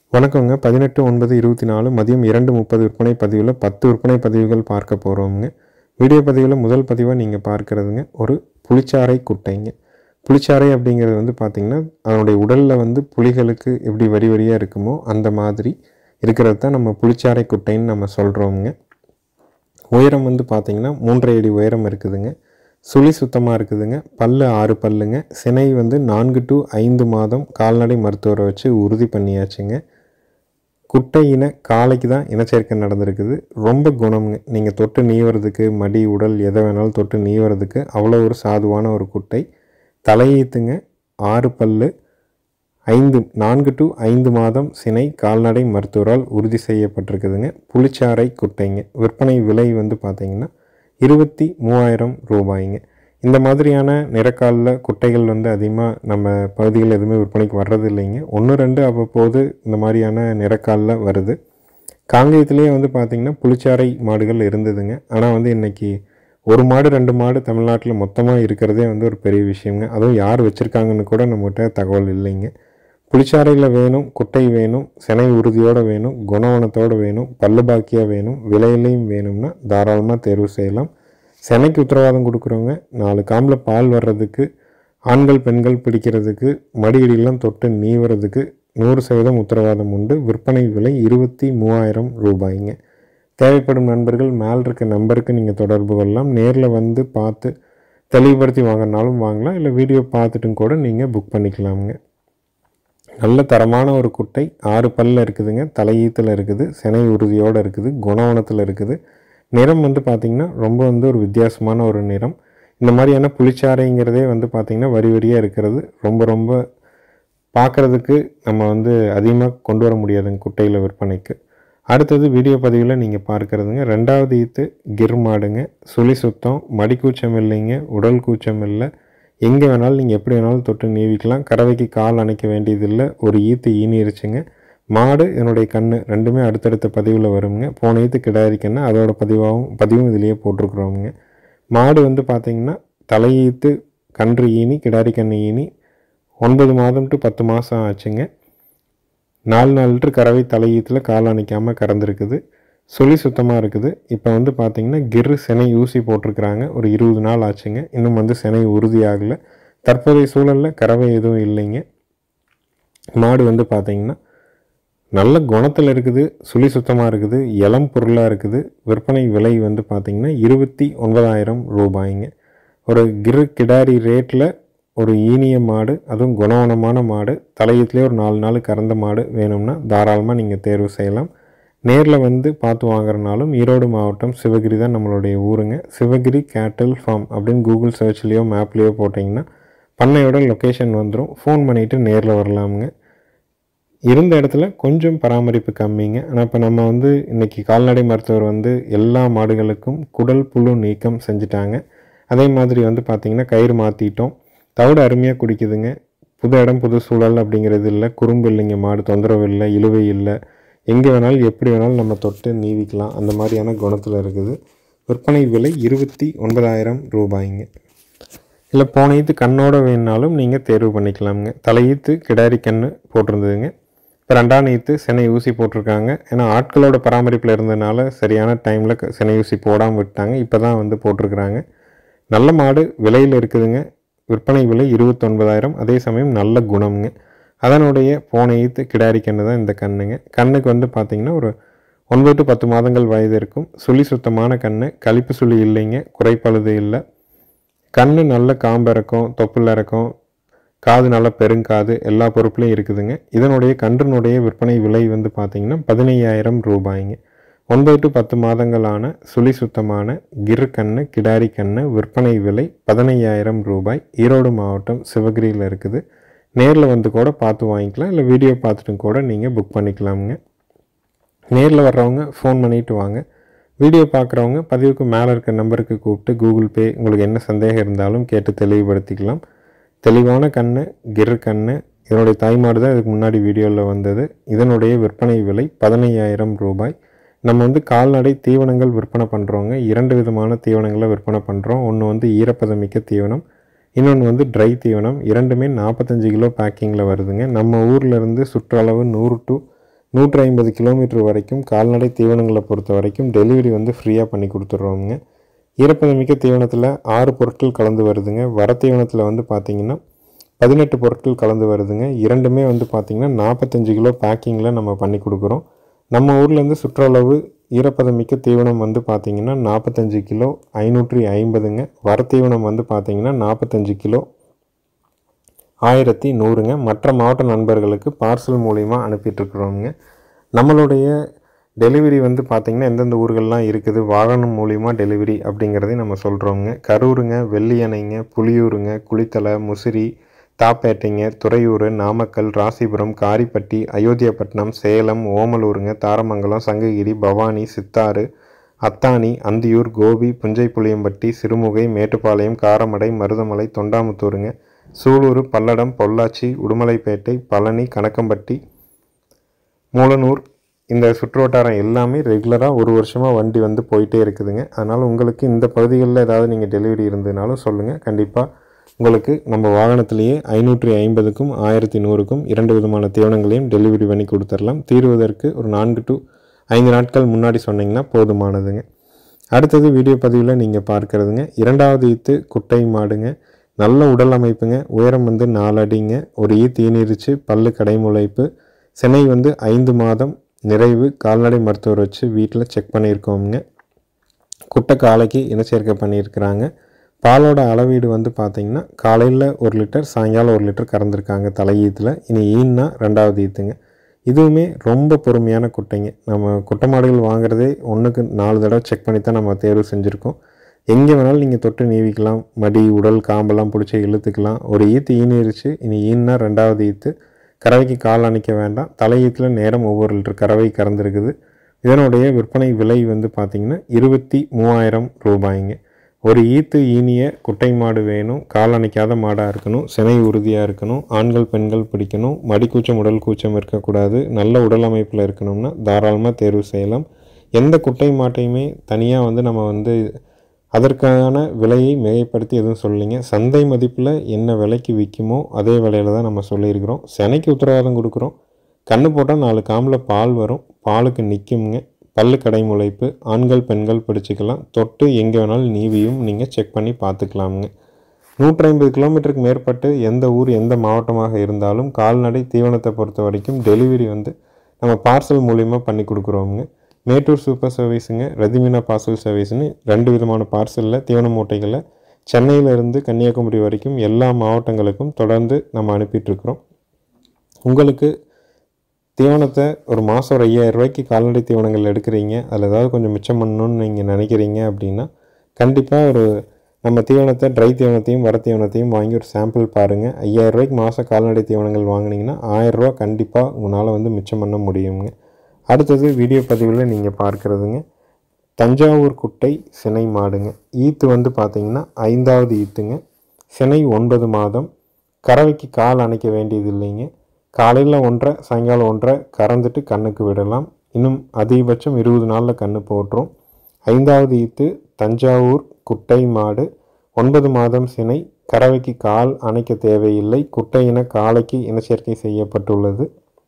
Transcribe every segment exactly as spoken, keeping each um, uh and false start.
வணக்கங்க. பதினெட்டு ஒன்பது இருபத்தி நாலு மதியம் இரண்டு முப்பது விற்பனை பதிவில் பத்து விற்பனை பதிவுகள் பார்க்க போகிறோமுங்க. வீடியோ பதிவில் முதல் பதிவாக நீங்கள் பார்க்குறதுங்க ஒரு புளிச்சாறை குட்டைங்க. புளிச்சாறை அப்படிங்கிறது வந்து பார்த்திங்கன்னா அதனுடைய உடலில் வந்து புலிகளுக்கு எப்படி வரி வரியாக இருக்குமோ அந்த மாதிரி இருக்கிறது தான் நம்ம புளிச்சாறை குட்டைன்னு நம்ம சொல்கிறோமுங்க. உயரம் வந்து பார்த்திங்கன்னா மூன்றரை அடி உயரம் இருக்குதுங்க. சுழி சுத்தமாக இருக்குதுங்க. பல்லு ஆறு பல்லுங்க. சினை வந்து நான்கு டு ஐந்து மாதம் கால்நடை மருத்துவரை வச்சு உறுதி பண்ணியாச்சுங்க. குட்டை இன காளைக்கு தான் இனச்சேர்க்கை நடந்திருக்குது. ரொம்ப குணம்ங்க. நீங்கள் தொட்டு நீவறதுக்கு மடி உடல் எதை வேணாலும் தொட்டு நீவறதுக்கு அவ்வளோ ஒரு சாதுவான ஒரு குட்டை. தலையீத்துங்க. ஆறு பல்லு. ஐந்து நான்கு டு ஐந்து மாதம் சினை கால்நடை மருத்துவரால் உறுதி செய்யப்பட்டிருக்குதுங்க. புளிச்சாறை குட்டைங்க. விற்பனை விலை வந்து பார்த்திங்கன்னா இருபத்தி மூவாயிரம் ரூபாய்ங்க. இந்த மாதிரியான நிறக்காலில் குட்டைகள் வந்து அதிகமாக நம்ம பகுதிகளில் எதுவுமே விற்பனைக்கு வர்றது இல்லைங்க. ஒன்று ரெண்டு அவ்வப்போது இந்த மாதிரியான நிறக்காலில் வருது. காங்கேயத்துலேயே வந்து பார்த்திங்கன்னா புளிச்சாறை மாடுகள் இருந்ததுங்க. ஆனால் வந்து இன்றைக்கி ஒரு மாடு ரெண்டு மாடு தமிழ்நாட்டில் மொத்தமாக இருக்கிறதே வந்து ஒரு பெரிய விஷயங்க. அதுவும் யார் வச்சுருக்காங்கன்னு கூட நம்மகிட்ட தகவல் இல்லைங்க. புளிச்சாறையில் வேணும், குட்டை வேணும், சினை உறுதியோடு வேணும், குணவனத்தோடு வேணும், பல்லு பாக்கியாக வேணும், விலையிலையும் வேணும்னா தாராளமாக தேர்வு செய்யலாம். சினைக்கு உத்தரவாதம் கொடுக்குறவங்க நாலு காம்பில் பால் வர்றதுக்கு, ஆண்கள் பெண்கள் பிடிக்கிறதுக்கு, மடியடியெல்லாம் தொட்டு நீவுறதுக்கு நூறு சதவீதம் உத்தரவாதம் உண்டு. விற்பனை விலை இருபத்தி மூவாயிரம் ரூபாய்ங்க. தேவைப்படும் நண்பர்கள் மேல் இருக்க நம்பருக்கு நீங்கள் தொடர்பு கொள்ளலாம். நேரில் வந்து பார்த்து தெளிவுபடுத்தி வாங்கினாலும் வாங்கலாம், இல்லை வீடியோ பார்த்துட்டும் கூட நீங்கள் புக் பண்ணிக்கலாமுங்க. நல்ல தரமான ஒரு குட்டை. ஆறு பல்லில் இருக்குதுங்க. தலையீத்தில் இருக்குது. சினை உறுதியோடு இருக்குது. குணவனத்தில் இருக்குது. நிறம் வந்து பார்த்திங்கன்னா ரொம்ப வந்து ஒரு வித்தியாசமான ஒரு நிறம். இந்த மாதிரியான புளிச்சாறைங்கிறதே வந்து பார்த்திங்கன்னா வரி வரியாக இருக்கிறது ரொம்ப ரொம்ப பார்க்குறதுக்கு நம்ம வந்து அதிகமாக கொண்டு வர முடியாதுங்க குட்டையில் விற்பனைக்கு. அடுத்தது வீடியோ பதிவில் நீங்கள் பார்க்குறதுங்க ரெண்டாவது ஈத்து கிர் மாடுங்க. சுழி சுத்தம், மடி கூச்சம் இல்லைங்க, உடல் கூச்சம் இல்லை. எங்கே வேணாலும் நீங்கள் எப்படி வேணாலும் தொட்டு நீவிக்கலாம். கறவைக்கு கால் அணைக்க வேண்டியதில்லை. ஒரு ஈத்து ஈனிருச்சுங்க. மாடு என்னுடைய கண்ணு ரெண்டுமே அடுத்தடுத்த பதிவில் வருங்க. போன ஈத்து கிடாரி கண்ணு அதோட பதிவாகவும் பதிவும் இதிலேயே போட்டிருக்குறோமுங்க. மாடு வந்து பார்த்திங்கன்னா தலையீத்து கன்று ஈனி, கிடாரி கண்ணு ஈனி ஒன்பது மாதம் டு பத்து மாதம் ஆச்சுங்க. நாலு நாலு லிட்டர் கறவை தலையீத்தில் கால் அணைக்காமல் கறந்துருக்குது. சுழி சுத்தமாக இருக்குது. இப்போ வந்து பார்த்திங்கன்னா கிரு சினை ஊசி போட்டிருக்கிறாங்க. ஒரு இருபது நாள் ஆச்சுங்க. இன்னும் வந்து சினை உறுதியாகலை. தற்போதைய சூழலில் கறவை எதுவும் இல்லைங்க. மாடு வந்து பார்த்திங்கன்னா நல்ல குணத்தில் இருக்குது. சுழி சுத்தமாக இருக்குது. இளம் பொருளாக இருக்குது. விற்பனை விலை வந்து பார்த்திங்கன்னா இருபத்தி ஒன்பதாயிரம் ரூபாய்ங்க. ஒரு கிரு கிடாரி ரேட்டில் ஒரு ஈனிய மாடு, அதுவும் குணவனமான மாடு, தலையத்துலேயே ஒரு நாலு நாள் கறந்த மாடு வேணும்னா தாராளமாக நீங்கள் தேர்வு செய்யலாம். நேரில் வந்து பார்த்து வாங்குறனாலும் ஈரோடு மாவட்டம் சிவகிரி தான் நம்மளுடைய ஊருங்க. சிவகிரி கேட்டில் ஃபார்ம் அப்படின்னு கூகுள் சர்ச்லேயோ மேப்லேயோ போட்டிங்கன்னா பண்ணையோட லொக்கேஷன் வந்துடும். ஃபோன் பண்ணிவிட்டு நேரில் வரலாமுங்க. இருந்த இடத்துல கொஞ்சம் பராமரிப்பு கம்மிங்க. ஆனால் இப்போ நம்ம வந்து இன்றைக்கி கால்நடை மருத்துவர் வந்து எல்லா மாடுகளுக்கும் குடல் புழு நீக்கம் செஞ்சுட்டாங்க. அதே மாதிரி வந்து பார்த்திங்கன்னா கயிறு மாற்றிட்டோம். தவிடு அருமையாக குடிக்குதுங்க. புது இடம் புது சூழல் அப்படிங்கிறது இல்லை. குறும்பு இல்லைங்க. மாடு தொந்தரவு இல்லை, இழுவை இல்லை. எங்கே வேணாலும் எப்படி வேணாலும் நம்ம தொட்டு நீவிக்கலாம். அந்த மாதிரியான குணத்தில் இருக்குது. விற்பனை விலை இருபத்தி ஒன்பதாயிரம் ரூபாய்ங்க. இல்லை போன ஈத்து கண்ணோட வேணுனாலும் நீங்கள் தேர்வு பண்ணிக்கலாமுங்க. தலையீத்து கிடாரி கண்ணு போட்டிருந்ததுங்க. இப்போ ரெண்டாம் ஈத்து சினை ஊசி போட்டிருக்காங்க. ஏன்னா ஆட்களோட பராமரிப்பில் இருந்ததுனால சரியான டைமில் சினை ஊசி போடாமல் விட்டாங்க. இப்போ தான் வந்து போட்டிருக்கிறாங்க. நல்ல மாடு விலையில் இருக்குதுங்க. விற்பனை விலை இருபத்தொன்பதாயிரம். அதே சமயம் நல்ல குணம்ங்க. அதனுடைய போன ஈத்து கிடாரி கண்ணு தான் இந்த கண்ணுங்க. கண்ணுக்கு வந்து பார்த்திங்கன்னா ஒரு ஒன்பது டு பத்து மாதங்கள் வயது இருக்கும். சுழி சுத்தமான கண்ணு. கழிப்பு சுழி இல்லைங்க. குறைப்பழுது இல்லை. கண்ணு நல்ல காம்பு இறக்கம், தொப்புள் இறக்கம், காது நல்ல பெருங்காது, எல்லா பொறுப்புலையும் இருக்குதுங்க. இதனுடைய கன்றுனுடைய விற்பனை விலை வந்து பார்த்திங்கன்னா பதினையாயிரம் ரூபாய்ங்க. ஒன்பது டு பத்து மாதங்களான சுழி சுத்தமான கிர் கண்ணு கிடாரி கண்ணு விற்பனை விலை பதினையாயிரம் ரூபாய். ஈரோடு மாவட்டம் சிவகிரியில் இருக்குது. நேரில் வந்து கூட பார்த்து வாங்கிக்கலாம். இல்லை வீடியோ பார்த்துட்டும் கூட நீங்கள் புக் பண்ணிக்கலாமுங்க. நேரில் வர்றவங்க ஃபோன் பண்ணிவிட்டு வாங்க. வீடியோ பார்க்குறவங்க பதிவுக்கு மேலே இருக்க நம்பருக்கு கூப்பிட்டு கூகுள் பே உங்களுக்கு என்ன சந்தேகம் இருந்தாலும் கேட்டு தெளிவுபடுத்திக்கலாம். தெளிவான கண்ணு கிர் கண்ணு. இதனுடைய தாய்மாடு தான் இதுக்கு முன்னாடி வீடியோவில் வந்தது. இதனுடைய விற்பனை விலை பதினையாயிரம் ரூபாய். நம்ம வந்து கால்நடை தீவனங்கள் விற்பனை பண்ணுறோங்க. இரண்டு விதமான தீவனங்களை விற்பனை பண்ணுறோம். ஒன்று வந்து ஈரப்பதமிக்க தீவனம், இன்னொன்று வந்து ட்ரை தீவனம். இரண்டுமே நாற்பத்தஞ்சு கிலோ பேக்கிங்கில் வருதுங்க. நம்ம ஊரில் இருந்து சுற்றளவு நூறு டு நூற்றி ஐம்பது கிலோமீட்டர் வரைக்கும் கால்நடை தீவனங்களை பொறுத்த வரைக்கும் டெலிவரி வந்து ஃப்ரீயாக பண்ணி கொடுத்துட்றோமுங்க. ஈரப்பதமிக்க தீவனத்தில் ஆறு பொருட்கள் கலந்து வருதுங்க. வர தீவனத்தில் வந்து பார்த்திங்கன்னா பதினெட்டு பொருட்கள் கலந்து வருதுங்க. இரண்டுமே வந்து பார்த்திங்கன்னா நாற்பத்தஞ்சு கிலோ பேக்கிங்கில் நம்ம பண்ணி கொடுக்குறோம். நம்ம ஊர்லேருந்து சுற்றளவு ஈரப்பதமிக்க தீவனம் வந்து பார்த்திங்கன்னா நாற்பத்தஞ்சு கிலோ ஐநூற்றி ஐம்பதுங்க. வர தீவனம் வந்து பார்த்திங்கன்னா நாற்பத்தஞ்சு கிலோ ஆயிரத்தி நூறுங்க. மற்ற மாவட்ட நண்பர்களுக்கு பார்சல் மூலிமா அனுப்பிட்டுருக்குறோங்க. நம்மளுடைய டெலிவரி வந்து பார்த்திங்கன்னா எந்தெந்த ஊர்கள்லாம் இருக்குது வாகனம் மூலிமா டெலிவரி அப்படிங்கிறதையும் நம்ம சொல்கிறோங்க. கரூருங்க, வெள்ளியணைங்க, புலியூருங்க, குளித்தலை, முசிறி, தாப்பேட்டைங்க, துறையூர், நாமக்கல், ராசிபுரம், காரிப்பட்டி, அயோத்தியாப்பட்டினம், சேலம், ஓமலூருங்க, தாரமங்கலம், சங்ககிரி, பவானி, சித்தாறு, அத்தானி, அந்தியூர், கோபி, புஞ்சைப்புளியம்பட்டி, சிறுமுகை, மேட்டுப்பாளையம், காரமடை, மருதமலை, தொண்டாமுத்தூருங்க, சூலூர், பல்லடம், பொள்ளாச்சி, உடுமலைப்பேட்டை, பழனி, கணக்கம்பட்டி, மூலனூர், இந்த சுற்றுவட்டாரம் எல்லாமே ரெகுலராக ஒரு வருஷமாக வண்டி வந்து போயிட்டே இருக்குதுங்க. அதனால் உங்களுக்கு இந்த பகுதிகளில் ஏதாவது நீங்கள் டெலிவரி இருந்ததுனாலும் சொல்லுங்கள். கண்டிப்பாக உங்களுக்கு நம்ம வாகனத்திலேயே ஐநூற்றி ஐம்பதுக்கும் ஆயிரத்தி நூறுக்கும் இரண்டு விதமான தீவனங்களையும் டெலிவரி பண்ணி கொடுத்துடலாம். தீர்வதற்கு ஒரு நான்கு டு ஐந்து நாட்கள் முன்னாடி சொன்னிங்கன்னா போதுமானதுங்க. அடுத்தது வீடியோ பதிவில் நீங்கள் பார்க்குறதுங்க இரண்டாவது ஈத்து குட்டை மாடுங்க. நல்ல உடல் அமைப்புங்க. உயரம் வந்து நாலு அடிங்க. ஒரு ஈ தீனிரிச்சு, பல்லு கடைமுளைப்பு, சினை வந்து ஐந்து மாதம் நிறைவு. கால்நடை மருத்துவர் வச்சு வீட்டில் செக் பண்ணியிருக்கோங்க. குட்டை காலைக்கு இனச்சேர்க்கை பண்ணியிருக்கிறாங்க. பாலோட அளவீடு வந்து பார்த்திங்கன்னா காலையில் ஒரு லிட்டர், சாயங்காலம் ஒரு லிட்டர் கறந்துருக்காங்க தலையீத்தில். இனி ஈன்னா ரெண்டாவது ஈத்துங்க. இதுவுமே ரொம்ப பொறுமையான குட்டைங்க. நம்ம குட்டை மாடுகள் வாங்குறதே ஒன்றுக்கு நாலு தடவை செக் பண்ணி தான் நம்ம தேர்வு செஞ்சுருக்கோம். எங்கே வேணாலும் நீங்கள் தொட்டு நீவிக்கலாம். மடி, உடல், காம்பெல்லாம் பிடிச்சி இழுத்துக்கலாம். ஒரு ஈத்து ஈனிருச்சு, இனி ஈன்னா ரெண்டாவது ஈத்து. கறவைக்கு கால் அணைக்க வேண்டாம். தலையீத்தில் நேரம் ஒவ்வொரு லிட்டர் கறவை கறந்துருக்குது. இதனுடைய விற்பனை விலை வந்து பார்த்திங்கன்னா இருபத்தி மூவாயிரம் ரூபாய்ங்க. ஒரு ஈத்து ஈனிய குட்டை மாடு வேணும். கால் அணைக்காத மாடாக இருக்கணும். சினை உறுதியாக இருக்கணும். ஆண்கள் பெண்கள் பிடிக்கணும். மடி கூச்சம் உடல் கூச்சம் இருக்கக்கூடாது. நல்ல உடல் அமைப்பில் இருக்கணும்னா தாராளமாக தேர்வு செய்யலாம். எந்த குட்டை மாட்டையுமே தனியாக வந்து நம்ம வந்து அதற்கான விலையை மிகைப்படுத்தி எதுவும் சொல்லலைங்க. சந்தை மதிப்பில் என்ன விலைக்கு விற்குமோ அதே விலையில் தான் நம்ம சொல்லியிருக்கிறோம். சினைக்கு உத்தரவாதம் கொடுக்குறோம். கன்று போட்டால் நாலு காம்பில் பால் வரும். பாலுக்கு நிற்குங்க. பல்லு கடைமுளைப்பு. ஆண்கள் பெண்கள் பிடிச்சிக்கலாம். தொட்டு எங்கே வேணாலும் நீவியும் நீங்கள் செக் பண்ணி பார்த்துக்கலாமுங்க. நூற்றி ஐம்பது கிலோமீட்டருக்கு மேற்பட்டு எந்த ஊர் எந்த மாவட்டமாக இருந்தாலும் கால்நடை தீவனத்தை பொறுத்த வரைக்கும் டெலிவரி வந்து நம்ம பார்சல் மூலிமா பண்ணி கொடுக்குறோமுங்க. மேட்டூர் சூப்பர் சர்வீஸுங்க, ரதிமினா பார்சல் சர்வீஸ்னு ரெண்டு விதமான பார்சலில் தீவன மூட்டைகளில் சென்னையிலேருந்து கன்னியாகுமரி வரைக்கும் எல்லா மாவட்டங்களுக்கும் தொடர்ந்து நம்ம அனுப்பிட்டுருக்குறோம். உங்களுக்கு தீவனத்தை ஒரு மாதம் ஒரு ஐயாயிரம் ரூபாய்க்கு கால்நடை தீவனங்கள் எடுக்கிறீங்க, அதில் ஏதாவது கொஞ்சம் மிச்சம் பண்ணணும்னு நீங்கள் நினைக்கிறீங்க அப்படின்னா கண்டிப்பாக ஒரு நம்ம தீவனத்தை ட்ரை தீவனத்தையும் வர தீவனத்தையும் வாங்கி ஒரு சாம்பிள் பாருங்கள். ஐயாயிரம் ரூபாய்க்கு மாதம் கால்நடை தீவனங்கள் வாங்கினீங்கன்னா ஆயிரரூவா கண்டிப்பாக உங்களால் வந்து மிச்சம் பண்ண முடியுங்க. அடுத்தது வீடியோ பதிவில் நீங்கள் பார்க்குறதுங்க தஞ்சாவூர் குட்டை சினை மாடுங்க. ஈத்து வந்து பார்த்திங்கன்னா ஐந்தாவது ஈத்துங்க. சினை ஒன்பது மாதம். கறவைக்கு கால் அணைக்க வேண்டியது இல்லைங்க. காலையில் ஒன்றரை, சாயங்காலம் ஒன்றரை கறந்துட்டு கண்ணுக்கு விடலாம். இன்னும் அதிகபட்சம் இருபது நாளில் கன்று போட்டுரும். ஐந்தாவது ஈத்து தஞ்சாவூர் குட்டை மாடு. ஒன்பது மாதம் சினை. கறவைக்கு கால் அணைக்க தேவையில்லை. குட்டையின காலைக்கு இனச்சேர்க்கை செய்யப்பட்டுள்ளது.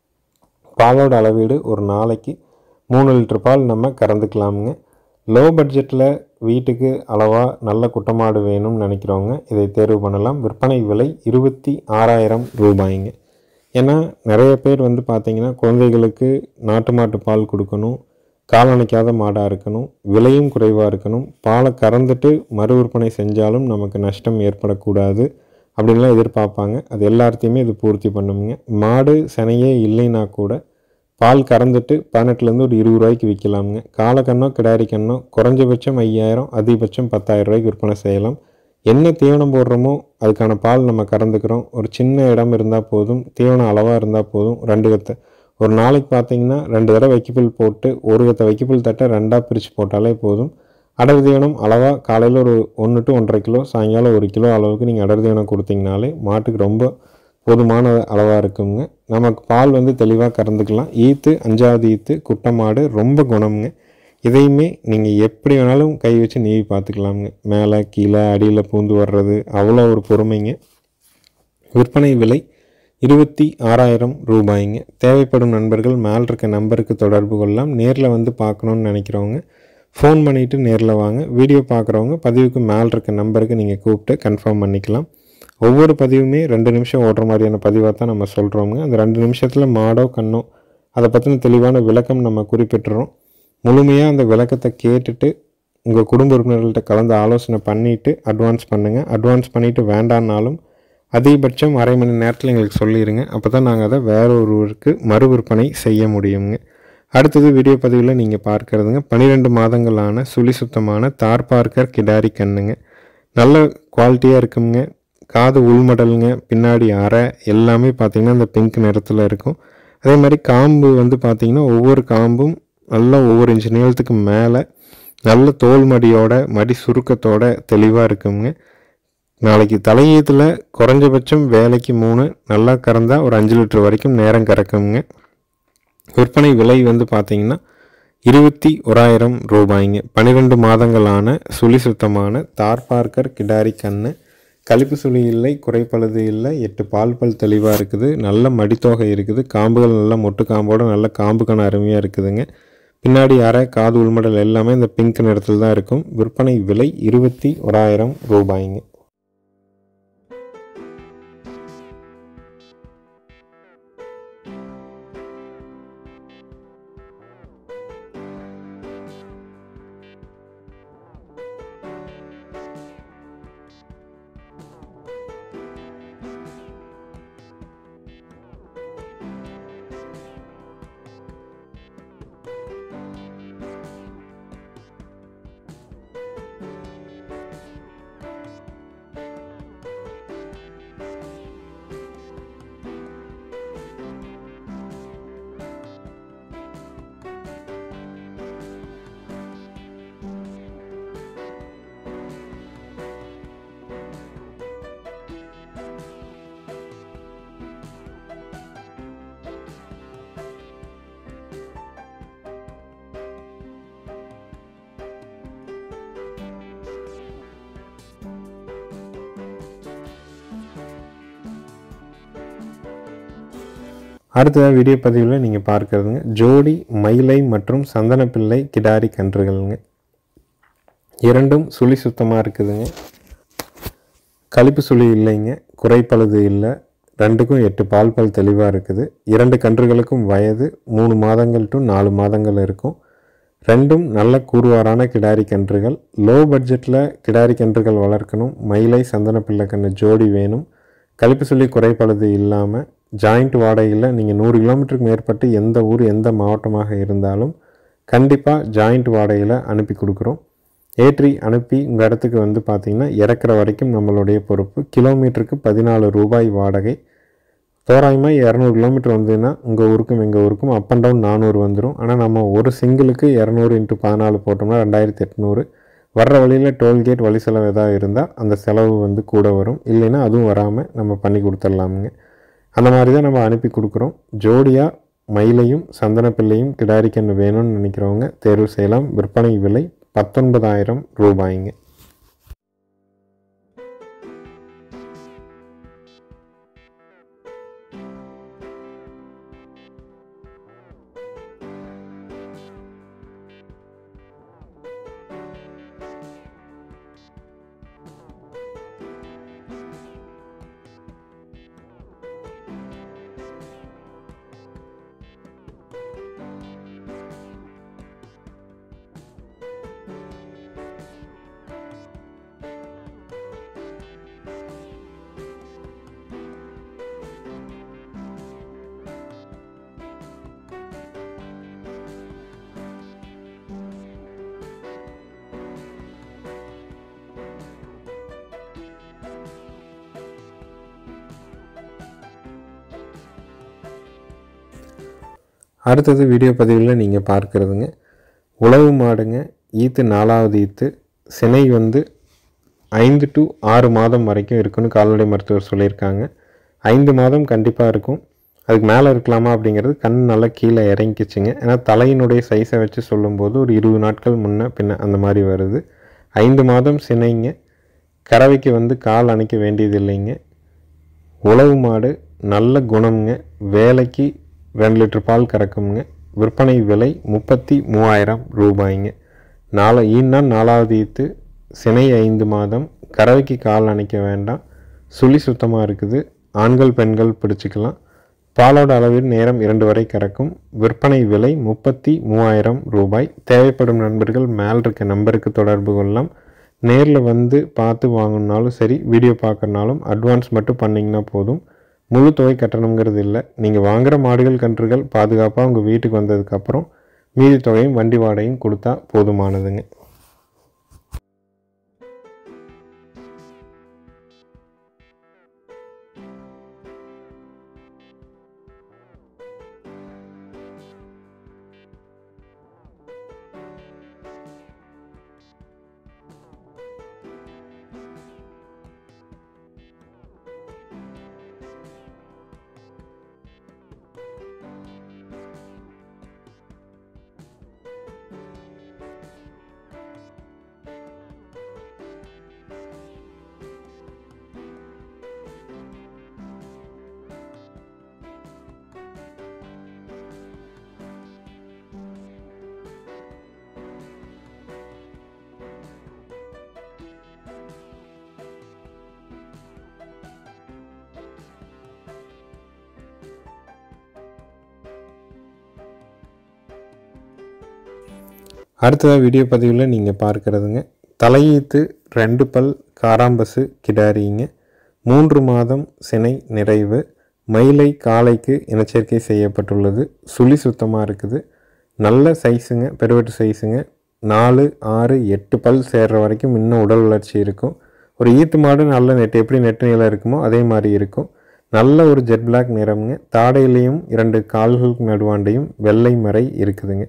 பாலோட அளவீடு ஒரு நாளைக்கு மூணு லிட்டர் பால் நம்ம கறந்துக்கலாமுங்க. லோ பட்ஜெட்டில் வீட்டுக்கு அளவாக நல்ல குட்டை மாடு வேணும்னு நினைக்கிறவங்க இதை தேர்வு பண்ணலாம். விற்பனை விலை இருபத்தி ஆறாயிரம் ரூபாய்ங்க. ஏன்னா நிறைய பேர் வந்து பார்த்திங்கன்னா குழந்தைகளுக்கு நாட்டு மாட்டு பால் கொடுக்கணும், கால் அணைக்காத மாடாக இருக்கணும், விலையும் குறைவாக இருக்கணும், பாலை கறந்துட்டு மறு விற்பனை செஞ்சாலும் நமக்கு நஷ்டம் ஏற்படக்கூடாது அப்படின்லாம் எதிர்பார்ப்பாங்க. அது எல்லாத்தையுமே இது பூர்த்தி பண்ணுங்க. மாடு சினையே இல்லைன்னா கூட பால் கறந்துட்டு பதினெட்டுலேருந்து ஒரு இருபது ரூபாய்க்கு விற்கலாமுங்க. காலக்கண்ணோ கிடாரி கண்ணோ குறைஞ்சபட்சம் ஐயாயிரம், அதிகபட்சம் பத்தாயிரம் ரூபாய்க்கு விற்பனை செய்யலாம். என்ன தீவனம் போடுறோமோ அதுக்கான பால் நம்ம கறந்துக்கிறோம். ஒரு சின்ன இடம் இருந்தால் போதும், தீவனம் அளவாக இருந்தால் போதும். ரெண்டு கத்தை ஒரு நாளைக்கு பார்த்தீங்கன்னா ரெண்டு தடவை வைக்கப்புல் போட்டு ஒரு கத்தை வைக்கப்புல் தட்டை ரெண்டாக பிரித்து போட்டாலே போதும். அடர் தீவனம் அளவாக காலையில் ஒரு ஒன்று டு ஒன்றரை கிலோ, சாயங்காலம் ஒரு கிலோ அளவுக்கு நீங்கள் அடர் தீவனம் கொடுத்தீங்கனாலே மாட்டுக்கு ரொம்ப போதுமான அளவாக இருக்குங்க. நமக்கு பால் வந்து தெளிவாக கறந்துக்கலாம். ஈத்து அஞ்சாவது ஈத்து குட்டை மாடு ரொம்ப குணம்ங்க. இதையுமே நீங்கள் எப்படி வேணாலும் கை வச்சு நீவி பார்த்துக்கலாமுங்க. மேலே கீழே அடியில் பூந்து வர்றது அவ்வளோ ஒரு பொறுமைங்க. விற்பனை விலை இருபத்தி ஆறாயிரம் ரூபாய்ங்க. தேவைப்படும் நண்பர்கள் மேல் இருக்க நம்பருக்கு தொடர்பு கொள்ளலாம். நேரில் வந்து பார்க்கணுன்னு நினைக்கிறவங்க ஃபோன் பண்ணிவிட்டு நேரில் வாங்க. வீடியோ பார்க்குறவங்க பதிவுக்கு மேல் இருக்க நம்பருக்கு நீங்கள் கூப்பிட்டு கன்ஃபார்ம் பண்ணிக்கலாம். ஒவ்வொரு பதிவுமே ரெண்டு நிமிஷம் ஓடுற மாதிரியான பதிவாக தான் நம்ம சொல்கிறோங்க. அந்த ரெண்டு நிமிஷத்தில் மாடோ கண்ணோ அதை பற்றின தெளிவான விளக்கம் நம்ம குறிப்பிட்டுறோம். முழுமையாக அந்த விளக்கத்தை கேட்டுட்டு உங்கள் குடும்ப உறுப்பினர்கள்ட்ட கலந்து ஆலோசனை பண்ணிவிட்டு அட்வான்ஸ் பண்ணுங்கள். அட்வான்ஸ் பண்ணிவிட்டு வேண்டான்னாலும் அதிகபட்சம் அரை மணி நேரத்தில் எங்களுக்கு சொல்லிடுங்க. அப்போ தான் நாங்கள் அதை வேற ஒருவருக்கு மறு விற்பனை செய்ய முடியுங்க. அடுத்தது வீடியோ பதிவில் நீங்கள் பார்க்குறதுங்க பன்னிரெண்டு மாதங்களான சுழி சுத்தமான தார் பார்க்கர் கிடாரி கண்ணுங்க. நல்ல குவாலிட்டியாக இருக்குங்க. காது உள்மடலுங்க, பின்னாடி அரை எல்லாமே பார்த்திங்கன்னா அந்த பிங்க் நிறத்தில் இருக்கும். அதே மாதிரி காம்பு வந்து பார்த்திங்கன்னா ஒவ்வொரு காம்பும் நல்லா ஒவ்வொரு இன்ச்சு நீளத்துக்கு மேலே நல்ல தோல் மடியோட மடி சுருக்கத்தோட தெளிவாக இருக்குங்க. நாளைக்கு தலையீத்தில் குறைஞ்சபட்சம் வேலைக்கு மூணு நல்லா கறந்தால் ஒரு அஞ்சு லிட்டர் வரைக்கும் நேரம் கறக்குங்க. விற்பனை விலை வந்து பார்த்திங்கன்னா இருபத்தி ஓராயிரம் ரூபாய்ங்க. பன்னிரெண்டு மாதங்களான சுழி சுத்தமான தார் பார்க்கர் கிடாரி கண்ணு. கழிப்பு சுழி இல்லை, குறைப்பழுது இல்லை, எட்டு பால் பல் தெளிவாக இருக்குது. நல்ல மடித்தொகை இருக்குது. காம்புகள் நல்ல மொட்டு காம்போடு நல்ல காம்புக்கான அருமையாக இருக்குதுங்க. பின்னாடி அரை காது உள்மடல் எல்லாமே இந்த பிங்க் நிறத்தில் தான் இருக்கும். விற்பனை விலை இருபத்தி ஓராயிரம் ரூபாய்ங்க. அடுத்ததாக வீடியோ பதிவில் நீங்கள் பார்க்குறதுங்க ஜோடி மயிலை மற்றும் சந்தனப்பிள்ளை கிடாரி கன்றுகள்ங்க. இரண்டும் சுழி சுத்தமாக இருக்குதுங்க. கழிப்பு சுழி இல்லைங்க, குறைப்பழுது இல்லை. ரெண்டுக்கும் எட்டு பால் பல் தெளிவாக இருக்குது. இரண்டு கன்றுகளுக்கும் வயது மூணு மாதங்கள் டு நாலு மாதங்கள் இருக்கும். ரெண்டும் நல்ல கூறுவாரான கிடாரி கன்றுகள். லோ பட்ஜெட்டில் கிடாரி கன்றுகள் வளர்க்கணும், மயிலை சந்தனப்பிள்ளை கன்று ஜோடி வேணும். கழிப்பு சுழி குறைப்பழுது இல்லாமல் ஜாயிண்ட் வாடகையில் நீங்கள் நூறு கிலோமீட்டருக்கு மேற்பட்டு எந்த ஊர் எந்த மாவட்டமாக இருந்தாலும் கண்டிப்பாக ஜாயிண்ட் வாடகையில் அனுப்பி கொடுக்குறோம். ஏற்றி அனுப்பி உங்கள் இடத்துக்கு வந்து பார்த்திங்கன்னா இறக்குற வரைக்கும் நம்மளுடைய பொறுப்பு. கிலோமீட்டருக்கு பதினாலு ரூபாய் வாடகை. தோராயமாக இரநூறு கிலோமீட்டர் வந்ததுன்னா உங்கள் ஊருக்கும் எங்கள் ஊருக்கும் அப் அண்ட் டவுன் நானூறு வந்துடும். ஆனால் நம்ம ஒரு சிங்கிளுக்கு இரநூறு இன்ட்டு பதினாலு போட்டோம்னா ரெண்டாயிரத்தி எட்நூறு. வர்ற வழியில் டோல்கேட் வழி செலவு எதாவது இருந்தால் அந்த செலவு வந்து கூட வரும். இல்லைன்னா அதுவும் வராமல் நம்ம பண்ணி கொடுத்துடலாமுங்க. அந்த மாதிரி தான் நம்ம அனுப்பி கொடுக்குறோம். ஜோடியாக மயிலையும் சந்தனப்பிள்ளையும் கிடாரி கன்று வேணும்னு நினைக்கிறவங்க தேர்வு செய்யலாம். விற்பனை விலை பத்தொன்பதாயிரம் ரூபாய்ங்க. அடுத்தது வீடியோ பதிவில் நீங்கள் பார்க்குறதுங்க உழவு மாடுங்க. ஈத்து நாலாவது ஈத்து. சினை வந்து ஐந்து டு ஆறு மாதம் வரைக்கும் இருக்குன்னு கால்நடை மருத்துவர் சொல்லியிருக்காங்க. ஐந்து மாதம் கண்டிப்பாக இருக்கும். அதுக்கு மேலே இருக்கலாமா அப்படிங்கிறது கண் நல்லா கீழே இறங்கிச்சிங்க. ஏன்னா தலையினுடைய சைஸை வச்சு சொல்லும்போது ஒரு இருபது நாட்கள் முன்ன பின்ன அந்த மாதிரி வருது. ஐந்து மாதம் சினைங்க. கறவைக்கு வந்து கால் அணைக்க வேண்டியது இல்லைங்க. உழவு மாடு நல்ல குணம்ங்க. வேலைக்கு ரெண்டு லிட்டர் பால் கறக்குங்க. விற்பனை விலை முப்பத்தி மூவாயிரம் ரூபாய்ங்க. நாலு ஈன்னா நாலாவது ஈத்து, சினை ஐந்து மாதம், கறவைக்கு கால் அணைக்க வேண்டாம், சுழி சுத்தமாக இருக்குது. ஆண்கள் பெண்கள் பிடிச்சிக்கலாம். பாலோட அளவில் நேரம் இரண்டு வரை கறக்கும். விற்பனை விலை முப்பத்தி மூவாயிரம் ரூபாய். தேவைப்படும் நண்பர்கள் மேல் இருக்க நம்பருக்கு தொடர்பு கொள்ளலாம். நேரில் வந்து பார்த்து வாங்கணுன்னாலும் சரி, வீடியோ பார்க்குறனாலும் அட்வான்ஸ் மட்டும் பண்ணிங்கன்னா போதும். முழு தொகை கட்டணங்கிறது இல்லை. நீங்கள் வாங்குகிற மாடுகள் கன்றுகள் பாதுகாப்பாக உங்கள் வீட்டுக்கு வந்ததுக்கப்புறம் மீதி தொகையும் வண்டி வாடகையும் கொடுத்தா போதுமானதுங்க. அடுத்ததாக வீடியோ பதிவில் நீங்கள் பார்க்குறதுங்க தலையீத்து ரெண்டு பல் காராம்பசு கிடாரிங்க. மூன்று மாதம் சினை நிறைவு. மயிலை காலைக்கு இனச்சேர்க்கை செய்யப்பட்டுள்ளது. சுழி சுத்தமாக இருக்குது. நல்ல சைஸுங்க, பெருவெட்டு சைஸுங்க. நாலு ஆறு எட்டு பல் சேர்கிற வரைக்கும் இன்னும் உடல் வளர்ச்சி இருக்கும். ஒரு ஈத்து மாடு நல்ல நெட்டு எப்படி நெட்டு நீளம் இருக்குமோ அதே மாதிரி இருக்கும். நல்ல ஒரு ஜெட் பிளாக் நிறமுங்க. தாடையிலையும் இரண்டு கால்களுக்கு நடுவாண்டையும் வெள்ளை மறை இருக்குதுங்க.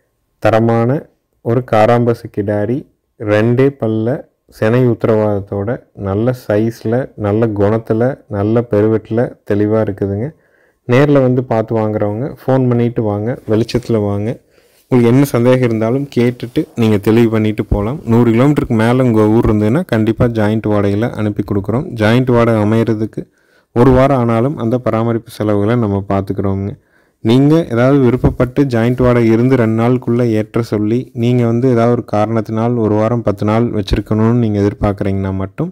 தரமான ஒரு காராம்பசு கிடாரி, ரெண்டே பல்ல, சினை உத்தரவாதத்தோட, நல்ல சைஸில், நல்ல குணத்தில், நல்ல பெருவெட்டில் தெளிவாக இருக்குதுங்க. நேரில் வந்து பார்த்து வாங்குறவங்க ஃபோன் பண்ணிவிட்டு வாங்க, வெளிச்சத்தில் வாங்க. உங்களுக்கு என்ன சந்தேகம் இருந்தாலும் கேட்டுட்டு நீங்கள் தெளிவு பண்ணிவிட்டு போகலாம். நூறு கிலோமீட்டருக்கு மேலே உங்கள் ஊர் இருந்ததுன்னா கண்டிப்பாக ஜாயிண்ட் வாடகையில் அனுப்பி கொடுக்குறோம். ஜாயிண்ட் வாடகை அமைகிறதுக்கு ஒரு வாரம் ஆனாலும் அந்த பராமரிப்பு செலவுகளை நம்ம பார்த்துக்குறோங்க. நீங்கள் ஏதாவது விருப்பப்பட்டு ஜாயிண்ட் வாடகை இருந்து ரெண்டு நாளுக்குள்ளே ஏற்ற சொல்லி நீங்கள் வந்து ஏதாவது ஒரு காரணத்தினால் ஒரு வாரம் பத்து நாள் வச்சுருக்கணும்னு நீங்கள் எதிர்பார்க்குறீங்கன்னா மட்டும்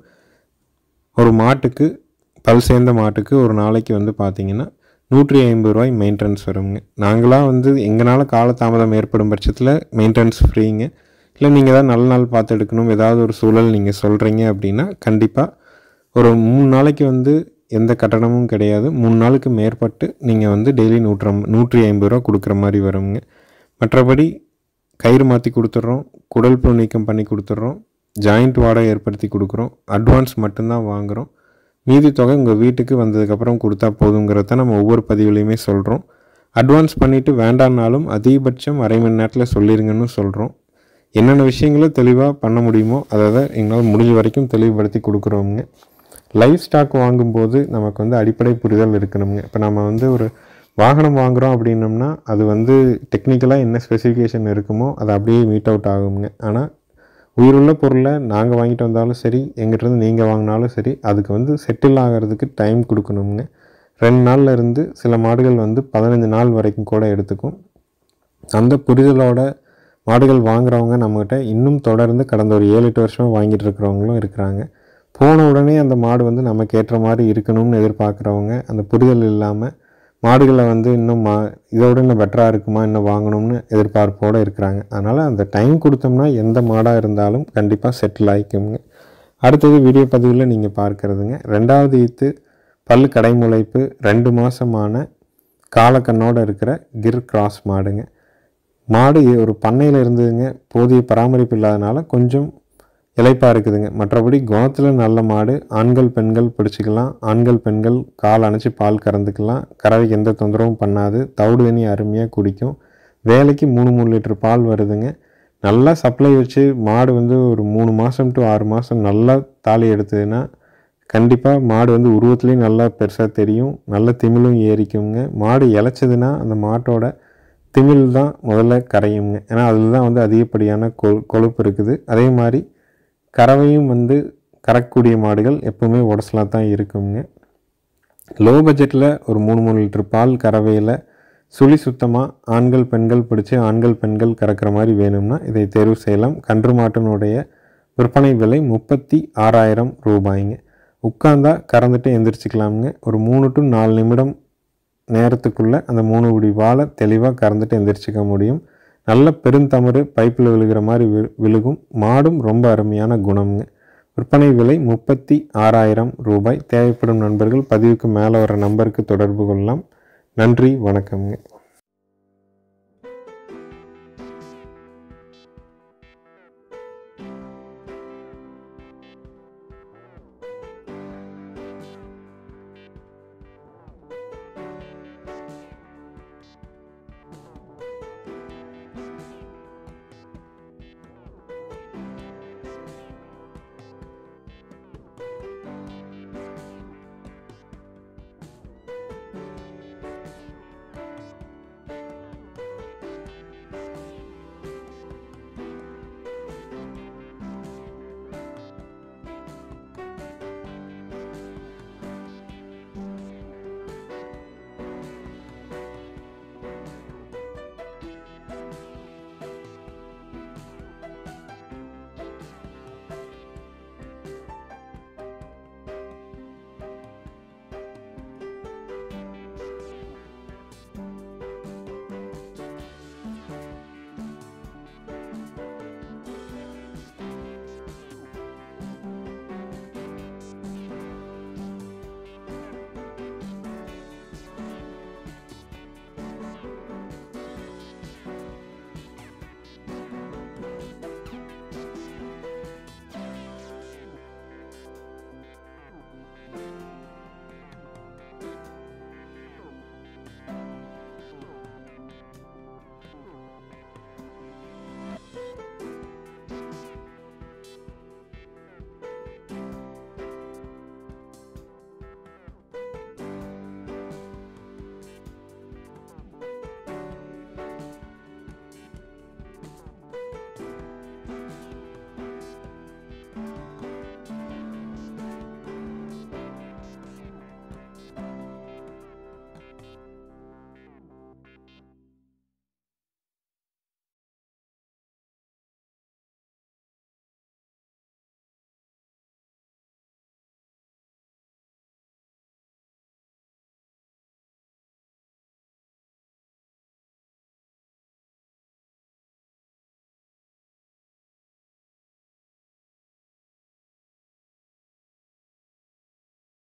ஒரு மாட்டுக்கு, பல் சேர்ந்த மாட்டுக்கு ஒரு நாளைக்கு வந்து பார்த்திங்கன்னா நூற்றி ஐம்பது ரூபாய் மெயின்டெனன்ஸ் வருங்க. நாங்களாம் வந்து எங்களால் காலதாமதம் ஏற்படும் பட்சத்தில் மெயின்டெனன்ஸ் ஃப்ரீங்க. இல்லை நீங்கள் ஏதாவது நல்ல நாள் பார்த்து எடுக்கணும், ஏதாவது ஒரு சூழல் நீங்கள் சொல்கிறீங்க அப்படின்னா கண்டிப்பாக ஒரு மூணு நாளைக்கு வந்து எந்த கட்டணமும் கிடையாது. மூணு நாளுக்கு மேற்பட்டு நீங்கள் வந்து டெய்லி நூற்றம் நூற்றி ஐம்பது ரூபா கொடுக்குற மாதிரி வருங்க. மற்றபடி கயிறு மாற்றி கொடுத்துட்றோம், குடல் புழு நீக்கம் பண்ணி கொடுத்துட்றோம், ஜாயிண்ட் வாடகை ஏற்படுத்தி கொடுக்குறோம். அட்வான்ஸ் மட்டும்தான் வாங்குகிறோம். மீதி தொகை உங்கள் வீட்டுக்கு வந்ததுக்கப்புறம் கொடுத்தா போதுங்கிறத நம்ம ஒவ்வொரு பதிவுலையுமே சொல்கிறோம். அட்வான்ஸ் பண்ணிவிட்டு வேண்டான்னாலும் அதிகபட்சம் அரை மணி நேரத்தில் சொல்லிடுங்கன்னு சொல்கிறோம். என்னென்ன விஷயங்களை தெளிவாக பண்ண முடியுமோ அதை எங்களால் முடிஞ்ச வரைக்கும் தெளிவுபடுத்தி கொடுக்குறோங்க. லைஃப் ஸ்டாக் வாங்கும்போது நமக்கு வந்து அடிப்படை புரிதல் இருக்கணுங்க. இப்போ நம்ம வந்து ஒரு வாகனம் வாங்குகிறோம் அப்படின்னோம்னா அது வந்து டெக்னிக்கலாக என்ன ஸ்பெசிஃபிகேஷன் இருக்குமோ அது அப்படியே மீட் அவுட் ஆகுங்க. ஆனால் உயிருள்ள பொருளை நாங்கள் வாங்கிட்டு வந்தாலும் சரி, எங்கிட்டருந்து நீங்கள் வாங்கினாலும் சரி, அதுக்கு வந்து செட்டில் ஆகிறதுக்கு டைம் கொடுக்கணுங்க. ரெண்டு நாளில் இருந்து சில மாடுகள் வந்து பதினஞ்சு நாள் வரைக்கும் கூட எடுத்துக்கும். அந்த புரிதலோட மாடுகள் வாங்குறவங்க நம்மகிட்ட இன்னும் தொடர்ந்து கடந்த ஒரு ஏழு எட்டு வருஷமாக வாங்கிட்டு இருக்கிறவங்களும் இருக்கிறாங்க. போன உடனே அந்த மாடு வந்து நமக்கு ஏற்ற மாதிரி இருக்கணும்னு எதிர்பார்க்குறவங்க, அந்த புரிதல் இல்லாமல் மாடுகளை வந்து இன்னும் மா இதோட இன்னும் பெட்டராக இருக்குமா, இன்னும் வாங்கணும்னு எதிர்பார்ப்போடு இருக்கிறாங்க. அதனால் அந்த டைம் கொடுத்தோம்னா எந்த மாடாக இருந்தாலும் கண்டிப்பாக செட்டில் ஆகிக்குங்க. அடுத்தது வீடியோ பதிவில் நீங்கள் பார்க்குறதுங்க ரெண்டாவது ஈத்து பல் கடைமுளைப்பு ரெண்டு மாதமான காலக்கண்ணோடு இருக்கிற கிர் கிராஸ் மாடுங்க. மாடு ஒரு பண்ணையில் இருந்ததுங்க, போதிய பராமரிப்பு இல்லாதனால கொஞ்சம் இலைப்பாக இருக்குதுங்க. மற்றபடி குணத்தில் நல்ல மாடு. ஆண்கள் பெண்கள் பிடிச்சிக்கலாம். ஆண்கள் பெண்கள் கால் அணைச்சி பால் கறந்துக்கலாம். கறவைக்கு எந்த தொந்தரவும் பண்ணாது. தவிடு தண்ணி அருமையாக குடிக்கும். வேலைக்கு மூணு மூணு லிட்டர் பால் வருதுங்க. நல்லா சப்ளை வச்சு மாடு வந்து ஒரு மூணு மாதம் டு ஆறு மாதம் நல்லா தாலி எடுத்ததுன்னா கண்டிப்பாக மாடு வந்து உருவத்துலேயும் நல்லா பெருசாக தெரியும். நல்ல திமிழும் ஏறிக்குங்க. மாடு இழைச்சதுன்னா அந்த மாட்டோட திமிழ் தான் முதல்ல கரையுங்க. ஏன்னா அதில் தான் வந்து அதிகப்படியான கொ கொழுப்பு இருக்குது. அதே மாதிரி கறவையும் வந்து கறக்கக்கூடிய மாடுகள் எப்போவுமே உடசலாக தான் இருக்குங்க. லோ பட்ஜெட்டில் ஒரு மூணு மூணு லிட்டர் பால் கறவையில் சுழி சுத்தமாக ஆண்கள் பெண்கள் பிடிச்சி ஆண்கள் பெண்கள் கறக்கிற மாதிரி வேணும்னா இதை தேர்வு செய்யலாம். கன்று மாட்டினுடைய விற்பனை விலை முப்பத்தி ஆறாயிரம் ரூபாய்ங்க. உட்காந்தா கறந்துட்டு எந்திரிச்சிக்கலாமுங்க. ஒரு மூணு டு நாலு நிமிடம் நேரத்துக்குள்ளே அந்த மூணு குடி பாலை தெளிவாக கறந்துட்டு எந்திரிச்சிக்க முடியும். நல்ல பெருந்தமறு பைப்பில் விழுகிற மாதிரி வி விழுகும். மாடும் ரொம்ப அருமையான குணம்ங்க. விற்பனை விலை முப்பத்தி ஆறாயிரம் ரூபாய். தேவைப்படும் நண்பர்கள் பதிவுக்கு மேலே வர நம்பருக்கு தொடர்பு கொள்ளலாம். நன்றி, வணக்கம்ங்க.